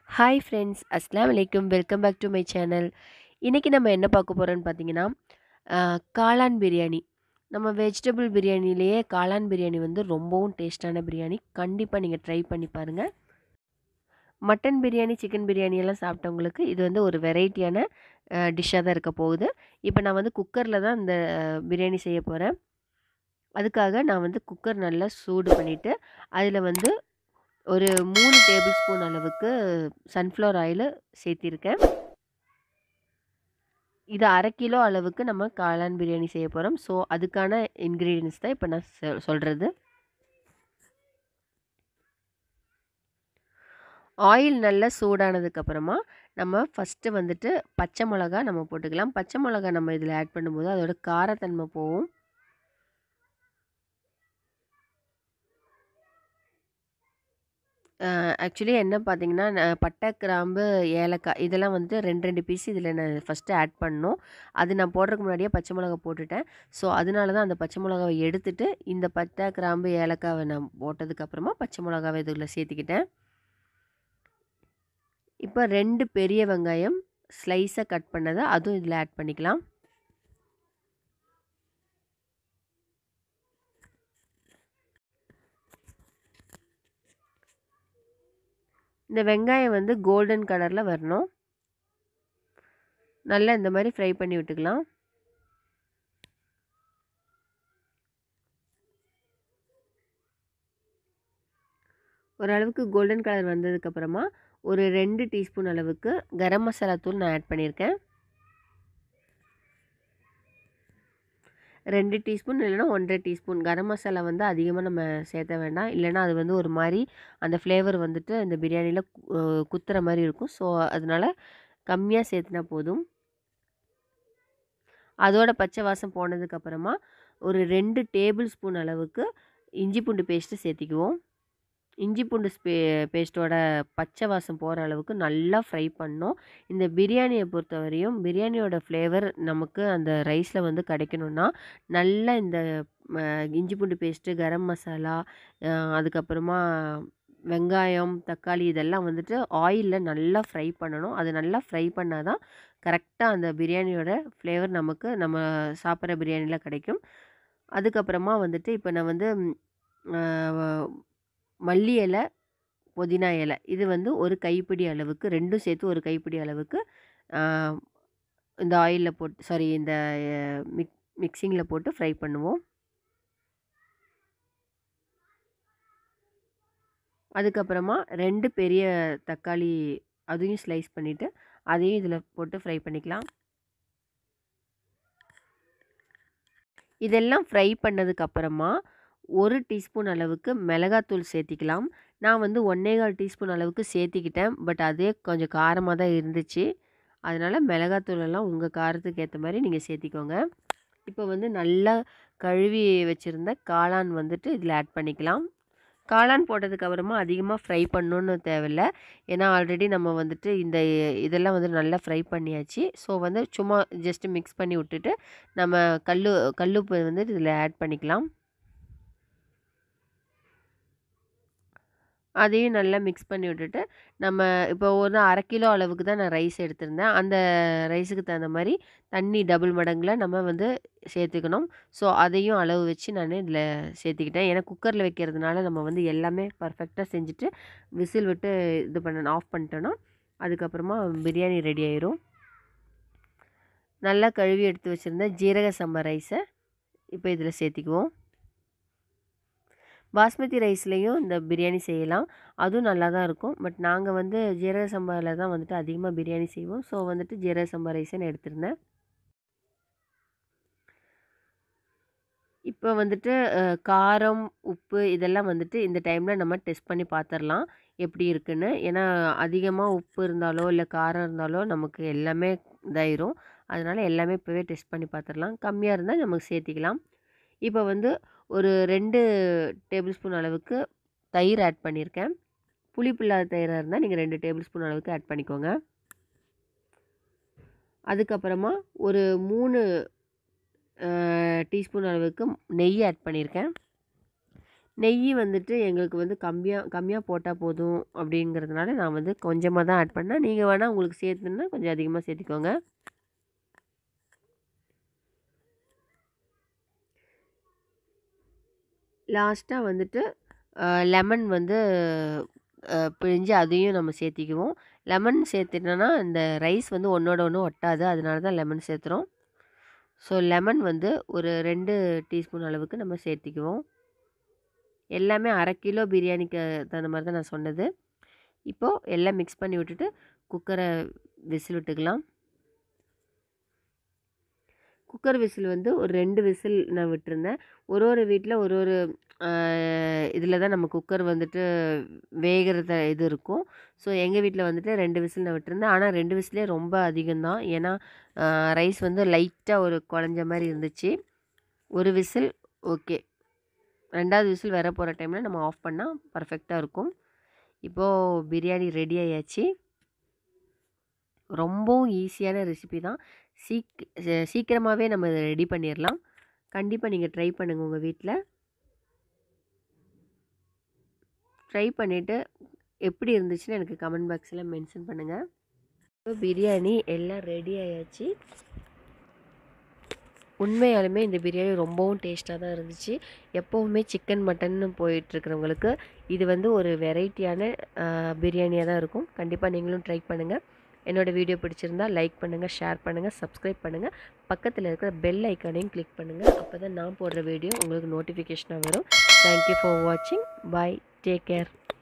Hi friends, அஸ்ஸலாமு அலைக்கும். Welcome back to my channel. இன்றைக்கி நம்ம என்ன பார்க்க போகிறோன்னு பார்த்தீங்கன்னா, காளான் பிரியாணி. நம்ம வெஜிடபிள் பிரியாணிலேயே காளான் பிரியாணி வந்து ரொம்பவும் டேஸ்ட்டான பிரியாணி. கண்டிப்பாக நீங்கள் ட்ரை பண்ணி பாருங்கள். மட்டன் பிரியாணி, சிக்கன் பிரியாணி எல்லாம் சாப்பிட்டவங்களுக்கு இது வந்து ஒரு வெரைட்டியான டிஷ்ஷாக தான் இருக்க போகுது. இப்போ நான் வந்து குக்கரில் தான் இந்த பிரியாணி செய்ய போகிறேன். அதுக்காக நான் வந்து குக்கர் நல்லா சூடு பண்ணிவிட்டு, அதில் வந்து ஒரு 3 டேபிள் ஸ்பூன் அளவுக்கு சன்ஃப்ளவர் ஆயிலு சேர்த்திருக்கேன். இது 1/2 கிலோ அளவுக்கு நம்ம காளான் பிரியாணி செய்ய போகிறோம். ஸோ, அதுக்கான இன்கிரீடியன்ட்ஸ் தான் இப்போ நான் சொல்கிறது. ஆயில் நல்லா சூடானதுக்கப்புறமா நம்ம ஃபஸ்ட்டு வந்துட்டு பச்சை மிளகா நம்ம போட்டுக்கலாம். பச்சை மிளகா நம்ம இதில் ஆட் பண்ணும்போது அதோட காரத்தன்மை போகும். ஆக்சுவலி என்ன பார்த்தீங்கன்னா, பட்டை, கிராம்பு, ஏலக்காய் இதெல்லாம் வந்து 2 பீஸ் இதில் நான் ஃபஸ்ட்டு ஆட் பண்ணணும். அது நான் போடுறதுக்கு முன்னாடியே பச்சை மிளகா போட்டுட்டேன். ஸோ, அதனால தான் அந்த பச்சை மிளகாவ எடுத்துட்டு, இந்த பட்டை, கிராம்பு, ஏலக்காவ நான் போட்டதுக்கப்புறமா பச்சை மிளகாவ இதில சேர்த்துக்கிட்டேன். இப்போ 2 பெரிய வெங்காயம் ஸ்லைஸா கட் பண்ணத அதுவும் இதில ஆட் பண்ணிக்கலாம். இந்த வெங்காயம் வந்து கோல்டன் கலரில் வரணும். நல்லா இந்த மாதிரி ஃப்ரை பண்ணி விட்டுக்கலாம். ஓரளவுக்கு கோல்டன் கலர் வந்ததுக்கப்புறமா ஒரு 2 டீஸ்பூன் அளவுக்கு கரம் மசாலா தூள் நான் ஆட் பண்ணியிருக்கேன். 2 டீஸ்பூன் இல்லைனா 1 1/2 டீஸ்பூன். கரம் மசாலா வந்து அதிகமாக நம்ம சேர்த்த வேண்டாம். இல்லைனா அது வந்து ஒரு மாதிரி அந்த ஃப்ளேவர் வந்துட்டு இந்த பிரியாணியில் குத்துற மாதிரி இருக்கும். ஸோ, அதனால் கம்மியாக சேர்த்துனா போதும். அதோட பச்சை வாசம் போனதுக்கப்புறமா ஒரு 2 டேபிள் ஸ்பூன் அளவுக்கு இஞ்சி பூண்டு பேஸ்ட்டு சேர்த்திக்குவோம். இஞ்சி பூண்டு பேஸ்ட்டோட பச்சை வாசம் போகிற அளவுக்கு நல்லா ஃப்ரை பண்ணணும். இந்த பிரியாணியை பொறுத்தவரையும் பிரியாணியோட ஃப்ளேவர் நமக்கு அந்த ரைஸில் வந்து கிடைக்கணுன்னா, நல்லா இந்த இஞ்சி பூண்டு பேஸ்ட்டு, கரம் மசாலா, அதுக்கப்புறமா வெங்காயம், தக்காளி இதெல்லாம் வந்துட்டு ஆயிலில் நல்லா ஃப்ரை பண்ணணும். அது நல்லா ஃப்ரை பண்ணால் தான் கரெக்டாக அந்த பிரியாணியோட ஃப்ளேவர் நமக்கு நம்ம சாப்பிட்ற பிரியாணியில் கிடைக்கும். அதுக்கப்புறமா வந்துட்டு இப்போ நான் வந்து மல்லி இலை, புதினா இலை இது வந்து ஒரு கைப்பிடி அளவுக்கு 2ம் சேர்த்து ஒரு கைப்பிடி அளவுக்கு ஆ, இந்த ஆயிலில் போட்டு இந்த மிக்சிங்கில் போட்டு ஃப்ரை பண்ணுவோம். அதுக்கப்புறமா 2 பெரிய தக்காளி அதையும் ஸ்லைஸ் பண்ணிவிட்டு அதையும் இதில் போட்டு ஃப்ரை பண்ணிக்கலாம். இதெல்லாம் ஃப்ரை பண்ணதுக்கப்புறமா 1 டீஸ்பூன் அளவுக்கு மிளகாத்தூள் சேர்த்திக்கலாம். நான் வந்து 1 1/4 டீஸ்பூன் அளவுக்கு சேர்த்திக்கிட்டேன். பட் அதே கொஞ்சம் காரமாக தான் இருந்துச்சு. அதனால் மிளகாத்தூளெல்லாம் உங்கள் காரத்துக்கு ஏற்ற மாதிரி நீங்கள் சேர்த்திக்கோங்க. இப்போ வந்து நல்லா கழுவி வச்சுருந்த காளான் வந்துட்டு இதில் ஆட் பண்ணிக்கலாம். காளான் போட்டதுக்கப்புறமா அதிகமாக ஃப்ரை பண்ணணுன்னு தேவையில்ல. ஏன்னா ஆல்ரெடி நம்ம வந்துட்டு இதெல்லாம் வந்து நல்லா ஃப்ரை பண்ணியாச்சு. ஸோ வந்து சும்மா ஜஸ்ட்டு மிக்ஸ் பண்ணி விட்டுட்டு நம்ம கல்லுப்பு வந்து இதில் ஆட் பண்ணிக்கலாம். அதையும் நல்லா மிக்ஸ் பண்ணி விட்டுட்டு, நம்ம இப்போ ஒரு 1/2 கிலோ அளவுக்கு தான் நான் ரைஸ் எடுத்திருந்தேன். அந்த ரைஸுக்கு தகுந்த மாரி தண்ணி டபுள் மடங்கில் நம்ம வந்து சேர்த்துக்கணும். ஸோ, அதையும் அளவு வச்சு நான் இதில் சேர்த்துக்கிட்டேன். ஏன்னா குக்கரில் வைக்கிறதுனால நம்ம வந்து எல்லாமே பர்ஃபெக்டாக செஞ்சுட்டு விசில் விட்டு இது பண்ணணும், ஆஃப் பண்ணிட்டோன்னா, அதுக்கப்புறமா பிரியாணி ரெடி ஆயிரும். நல்லா கழுவி எடுத்து வச்சுருந்த ஜீரக சம்பா ரைஸை இப்போ இதில் சேர்த்திக்குவோம். பாஸ்மதி ரைஸ்லேயும் இந்த பிரியாணி செய்யலாம். அதுவும் நல்லா தான் இருக்கும். பட் நாங்கள் வந்து ஜீரக சம்பாவில் தான் வந்துட்டு அதிகமாக பிரியாணி செய்வோம். ஸோ வந்துட்டு ஜீரக சம்பா ரைஸை நான் எடுத்திருந்தேன். இப்போ வந்துட்டு காரம், உப்பு இதெல்லாம் வந்துட்டு இந்த டைமில் நம்ம டெஸ்ட் பண்ணி பார்த்துரலாம். எப்படி இருக்குன்னு. ஏன்னா அதிகமாக உப்பு இருந்தாலோ, இல்லை காரம் இருந்தாலோ நமக்கு எல்லாமே இதாயிரும். அதனால் எல்லாமே இப்போவே டெஸ்ட் பண்ணி பார்த்துரலாம். கம்மியாக இருந்தால் நமக்கு சேர்த்திக்கலாம். இப்போ வந்து ஒரு 2 டேபிள் ஸ்பூன் அளவுக்கு தயிர் ஆட் பண்ணியிருக்கேன். புளிப்பு இல்லாத தயிராக இருந்தால் நீங்கள் 2 டேபிள் ஸ்பூன் அளவுக்கு ஆட் பண்ணிக்கோங்க. அதுக்கப்புறமா ஒரு 3 டீஸ்பூன் அளவுக்கு நெய் ஆட் பண்ணியிருக்கேன். நெய் வந்துட்டு எங்களுக்கு வந்து கம்மியாக போட்டால் போதும் அப்படிங்கிறதுனால நான் வந்து கொஞ்சமாக தான் ஆட் பண்ணேன். நீங்கள் வேணால் உங்களுக்கு சேர்த்துன்னா கொஞ்சம் அதிகமாக சேர்த்திக்கோங்க. லாஸ்ட்டாக வந்துட்டு லெமன் வந்து பிழிஞ்சு அதையும் நம்ம சேர்த்திக்குவோம். லெமன் சேர்த்துட்டோன்னா இந்த ரைஸ் வந்து ஒன்றோட ஒன்று ஒட்டாது. அதனால தான் லெமன் சேர்த்துறோம். ஸோ லெமன் வந்து ஒரு 2 டீஸ்பூன் அளவுக்கு நம்ம சேர்த்திக்குவோம். எல்லாமே 1/2 கிலோ பிரியாணிக்கு தகுந்த மாதிரி தான் நான் சொன்னது. இப்போது எல்லாம் மிக்ஸ் பண்ணி விட்டுட்டு குக்கரை விசில் விட்டுக்கலாம். குக்கர் விசில் வந்து ஒரு 2 விசில் நான் விட்டுருந்தேன். ஒரு வீட்ல ஒரு இதில தான் நம்ம குக்கர் வந்துட்டு வேகிறத இது இருக்கும். ஸோ எங்கள் வீட்டில் வந்துட்டு 2 விசில் நான் விட்டுருந்தேன். ஆனால் 2 விசிலே ரொம்ப அதிகம் தான். ஏன்னா ரைஸ் வந்து லைட்டாக ஒரு குழஞ்ச மாதிரி இருந்துச்சு. ஒரு விசில் ஓகே. 2வது விசில் வர போகிற டைமில் நம்ம ஆஃப் பண்ணால் பர்ஃபெக்டாக இருக்கும். இப்போது பிரியாணி ரெடி ஆயாச்சு. ரொம்பவும் ஈஸியான ரெசிபி தான். சீக்கிரமாகவே நம்ம இதை ரெடி பண்ணிடலாம். கண்டிப்பாக நீங்கள் ட்ரை பண்ணுங்கள் உங்கள் வீட்டில். ட்ரை பண்ணிவிட்டு எப்படி இருந்துச்சுன்னு எனக்கு கமெண்ட் பாக்ஸில் மென்ஷன் பண்ணுங்கள். இப்போ பிரியாணி எல்லாம் ரெடி ஆயாச்சு. உண்மையாலுமே இந்த பிரியாணி ரொம்பவும் டேஸ்ட்டாக தான் இருந்துச்சு. எப்போவுமே சிக்கன் மட்டன்னு போயிட்டுருக்கிறவங்களுக்கு இது வந்து ஒரு வெரைட்டியான பிரியாணியாக தான் இருக்கும். கண்டிப்பாக நீங்களும் ட்ரை பண்ணுங்கள். என்னோடய வீடியோ பிடிச்சிருந்தால் லைக் பண்ணுங்கள், ஷேர் பண்ணுங்கள், சப்ஸ்கிரைப் பண்ணுங்கள். பக்கத்தில் இருக்கிற பெல் ஐக்கானையும் கிளிக் பண்ணுங்கள். அப்போ தான் நான் போடுற வீடியோ உங்களுக்கு நோட்டிஃபிகேஷனாக வரும். தேங்க்யூ ஃபார் வாட்சிங். பாய். Take care.